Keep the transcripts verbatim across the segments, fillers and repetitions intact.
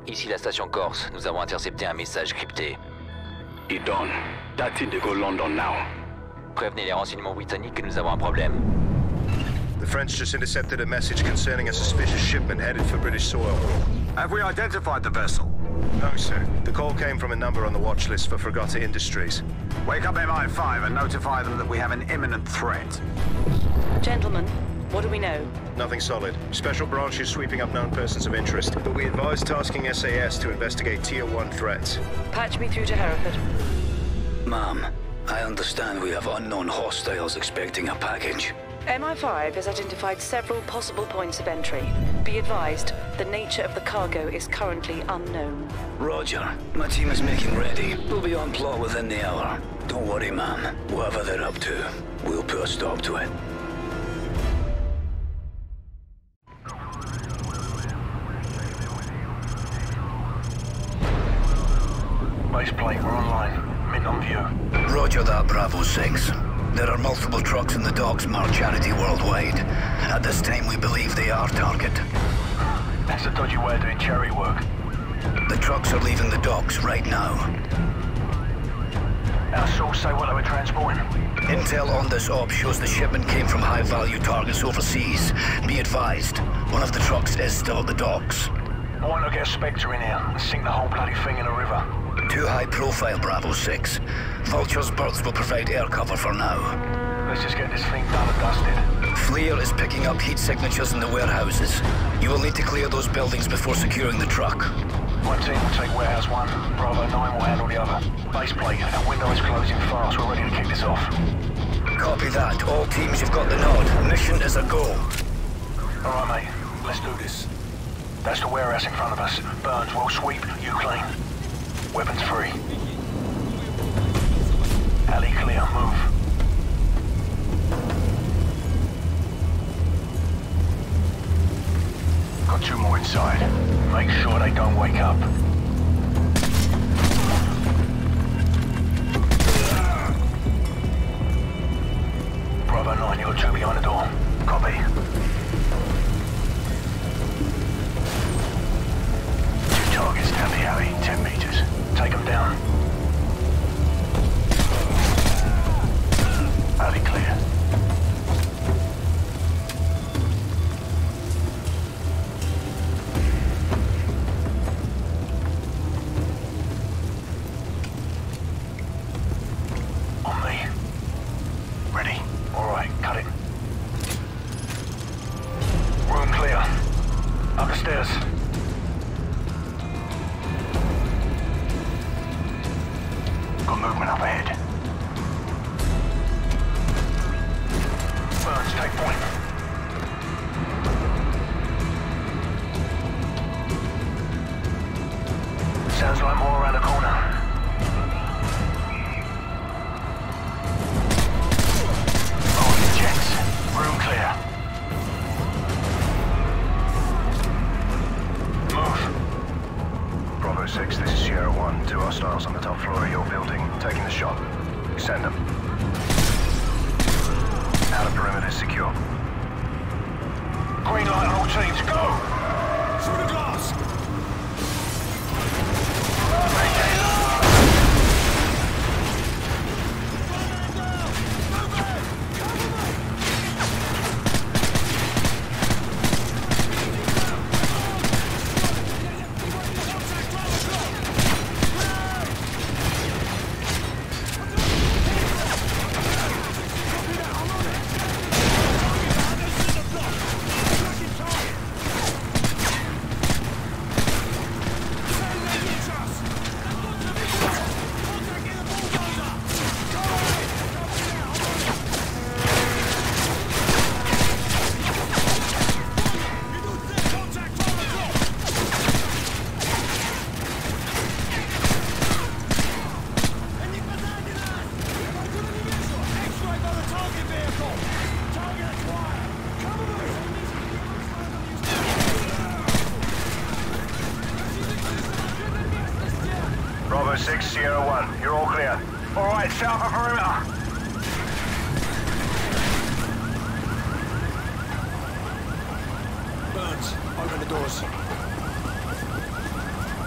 Ici la station Corse, nous avons intercepté un message crypté. It done. That's it, they go London now. Prévenez les renseignements britanniques que nous avons un problème. The French just intercepted a message concerning a suspicious shipment headed for British soil. Have we identified the vessel? No, sir. The call came from a number on the watch list for Forgotten Industries. Wake up M I five and notify them that we have an imminent threat. Gentlemen, what do we know? Nothing solid. Special branch is sweeping up known persons of interest, but we advise tasking S A S to investigate Tier one threats. Patch me through to Hereford. Ma'am, I understand we have unknown hostiles expecting a package. M I five has identified several possible points of entry. Be advised, the nature of the cargo is currently unknown. Roger. My team is making ready. We'll be on plot within the hour. Don't worry, ma'am. Whatever they're up to, we'll put a stop to it. Base plate, we're online. Mint on view. Roger that, Bravo six. There are multiple trucks in the docks marked Charity Worldwide. At this time, we believe they are target. That's a dodgy way of doing charity work. The trucks are leaving the docks right now. Our source say what they were transporting. Intel on this op shows the shipment came from high-value targets overseas. Be advised, one of the trucks is still at the docks. Why not get a Spectre in here and sink the whole bloody thing in the river? Too high profile, Bravo six. Vulture's birds will provide air cover for now. Let's just get this thing done and dusted. Fleer is picking up heat signatures in the warehouses. You will need to clear those buildings before securing the truck. One team will take warehouse one, Bravo nine will handle the other. Base plate, our window is closing fast, we're ready to kick this off. Copy that. All teams, you've got the nod. Mission is a go. Alright mate, let's do this. That's the warehouse in front of us. Burns, we'll sweep, you clean. Weapons free. Alley clear, move. Got two more inside. Make sure they don't wake up. Bravo nine, you're two behind the door. Copy. Two targets down the alley, ten meters. Take them down. Alley clear. On me. Ready? All right, cut it. Room clear. Up the stairs. Got movement up ahead. Burns, take point. Sounds like more around the corner. Oh, jets. Room clear. Move. Bravo six, this is Sierra one. Two hostiles on the top floor of your building. Taking the shot. Send them. Outer perimeter secure. Green light on all teams, go! Through the glass! Bravo six, Sierra one. You're all clear. All right, set up a perimeter. Burns, open the doors.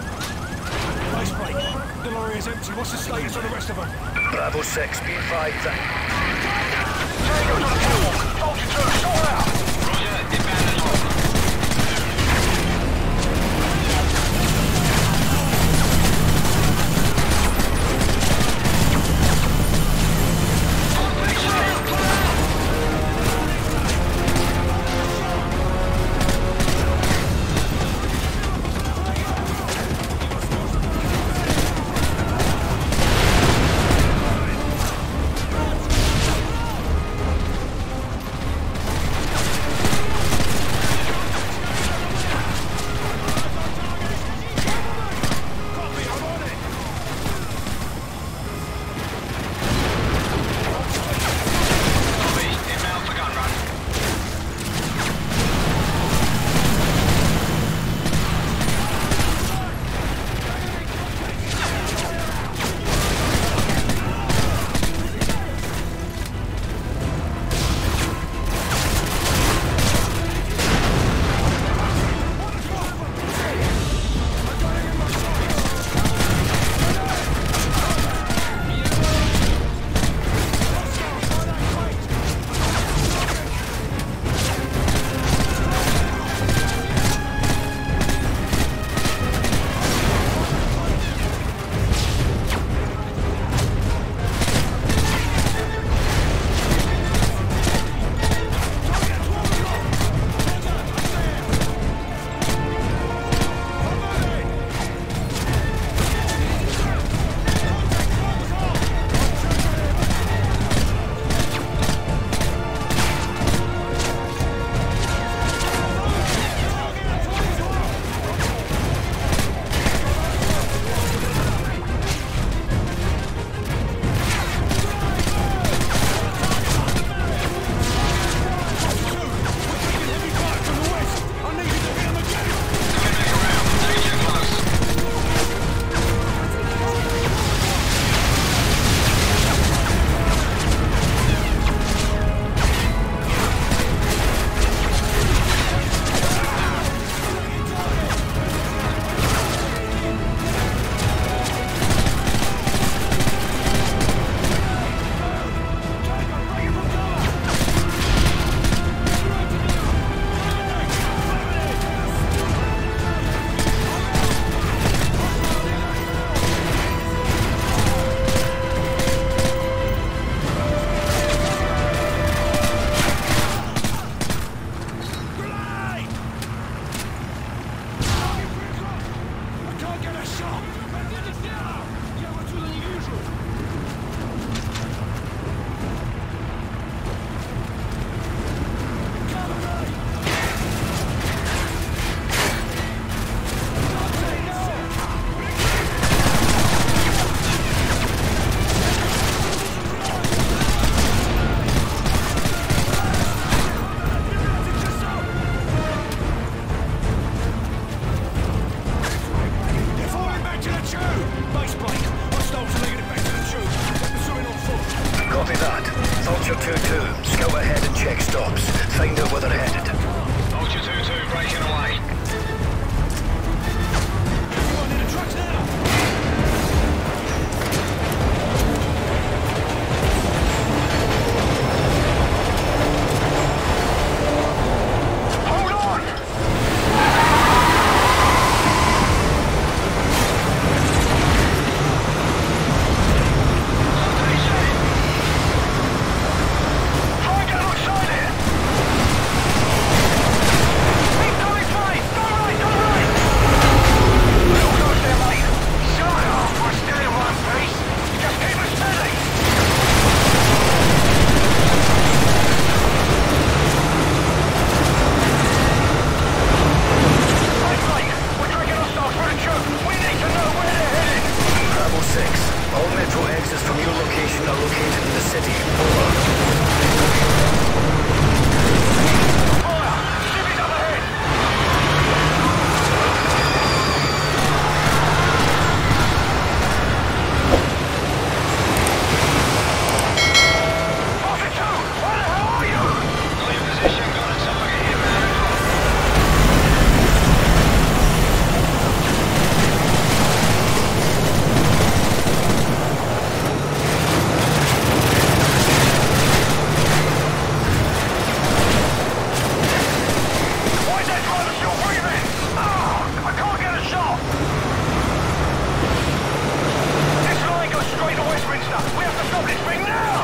area's empty. What's the status on the rest of them? Bravo six, be advised. Tango's on the catwalk. Vulture two, sort out. Roger, dépanne le smoke. We have to stop this thing now!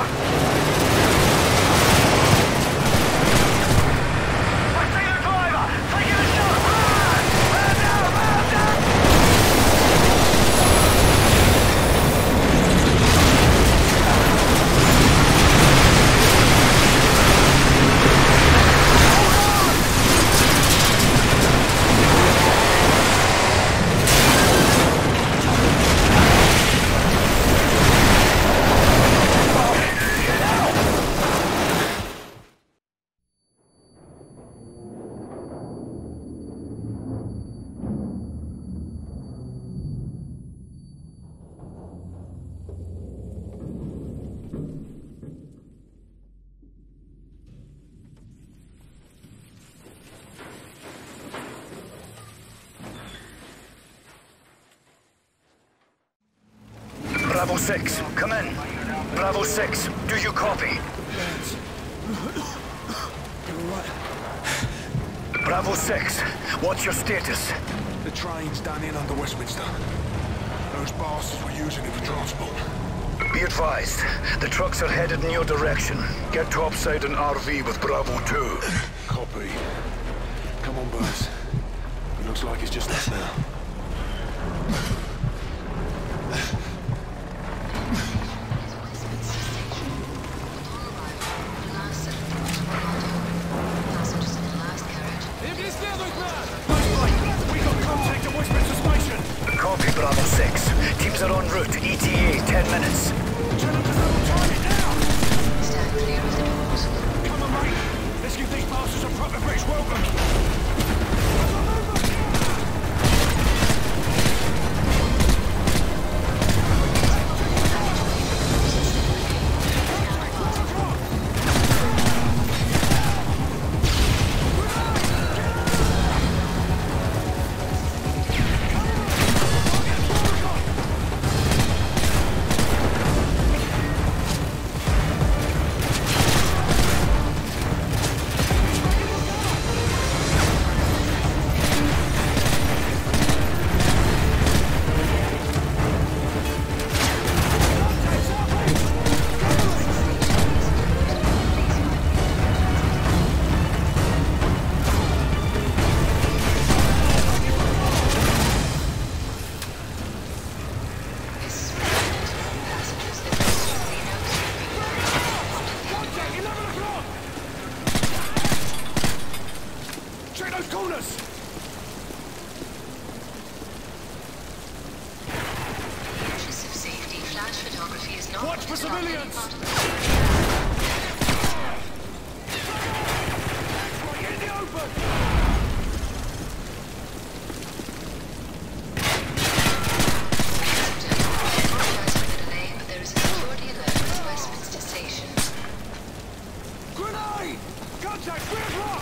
I see the driver! Taking a shot! Run! Run down! Run down! Bravo six, come in. Bravo six, do you copy? Bravo six, what's your status? The train's done in under Westminster. Those bastards were using it for transport. Be advised, the trucks are headed in your direction. Get topside an R V with Bravo two. Copy. Come on, Buzz. It looks like it's just us now. Copy, Bravo six. Teams are en route. E T A, ten minutes. Stand clear of the doors. Come on, mate! Let's give these bastards a proper British welcome! Watch for civilians! Get in the open! There is a security alert at Westminster Station. Grenade! Contact! three o'clock!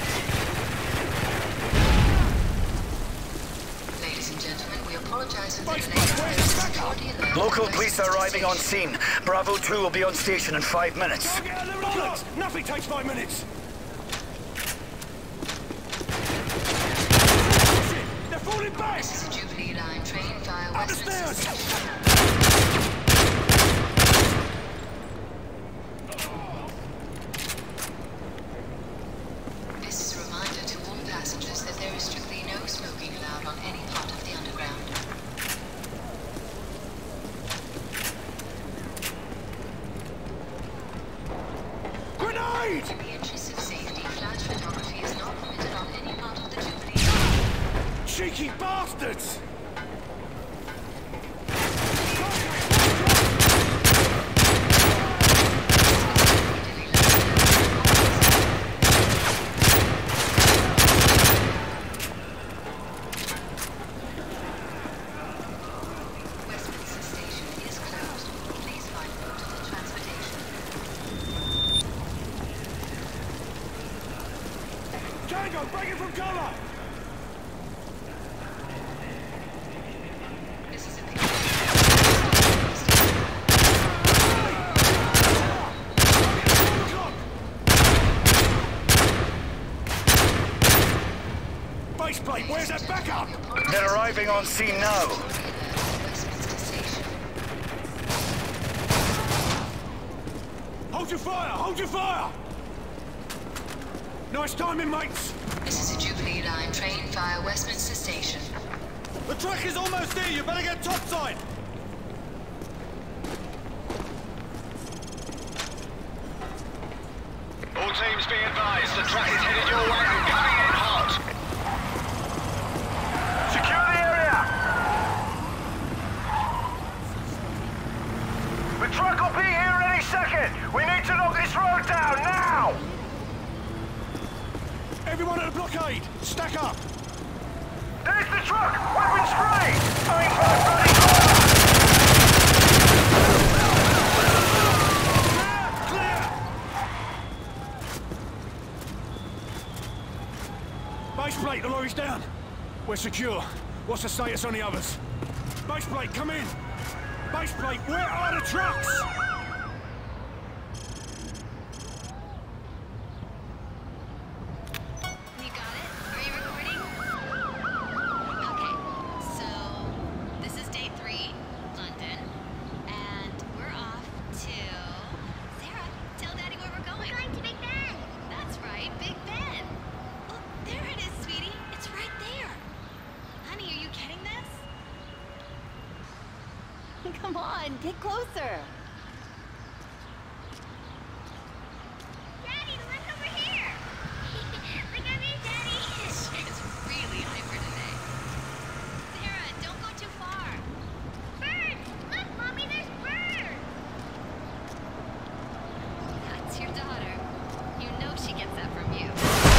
Ladies and gentlemen, we apologize for the delay. There is a security alert. Local police are arriving on scene. Bravo two will be on station in five minutes. Target at eleven o'clock! Nothing takes five minutes! They're falling back! This is a Jubilee Line train via Up the Westminster stairs! Station. This is a reminder to all passengers that there is strictly no smoking allowed on any part of the underground. Grenade! In the interest of safety, flash photography is not permitted on any part of the Jubilee Line. Cheeky bastards! Westminster Station is closed. Please find alternate transportation. Django, break it from cover! This is a picture. Base plate, where's that backup? They're arriving on scene now. Westminster Station. Hold your fire! Hold your fire! Nice timing, mates! This is a Jubilee Line train via Westminster Station. The truck is almost here! You better get topside! All teams be advised, the truck is headed your way and coming in hot. Secure the area! The truck will be here any second! We need to knock this road down, now! Everyone at the blockade! Stack up! There's the truck! Weapons free! Main fire ready! Clear! Base plate, the lorry's down. We're secure. What's the status on the others? Base plate, come in! Base plate, where are the trucks? You got it? Are you recording? Okay, so this is day three, London, and we're off to... Sarah, tell Daddy where we're going. We're going to Big Ben. That's right, Big Ben. Oh, there it is, sweetie. It's right there. Honey, are you getting this? Come on, get closer. Daddy, look over here. Look at me, Daddy. It's really hyper today. Sarah, don't go too far. Birds! Look, Mommy, there's birds! That's your daughter. You know she gets that from you.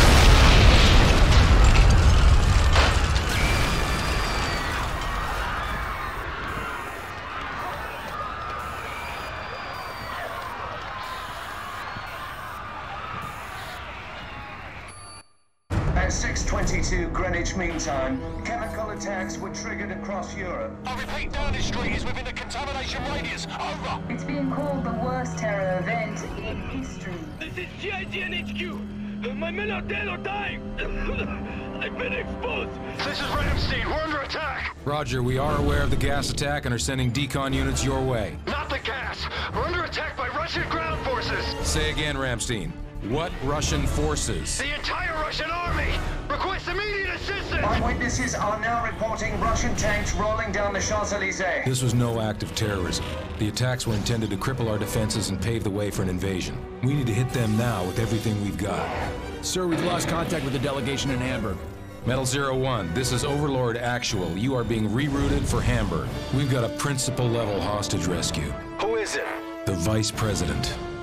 At six twenty-two Greenwich Mean Time, chemical attacks were triggered across Europe. I repeat, Downing Street is within the contamination radius. Over! It's being called the worst terror event in history. This is G I G N H Q. My men are dead or dying. I've been exposed. This is Ramstein. We're under attack. Roger, we are aware of the gas attack and are sending decon units your way. Not the gas. We're under attack by Russian ground forces. Say again, Ramstein. What Russian forces? The entire Russian army. Request immediate assistance. Eyewitnesses are now reporting Russian tanks rolling down the Champs-Élysées. This was no act of terrorism. The attacks were intended to cripple our defenses and pave the way for an invasion. We need to hit them now with everything we've got. Sir, we've lost contact with the delegation in Hamburg. Metal Zero One, this is Overlord Actual. You are being rerouted for Hamburg. We've got a principal-level hostage rescue. Who is it? The Vice President.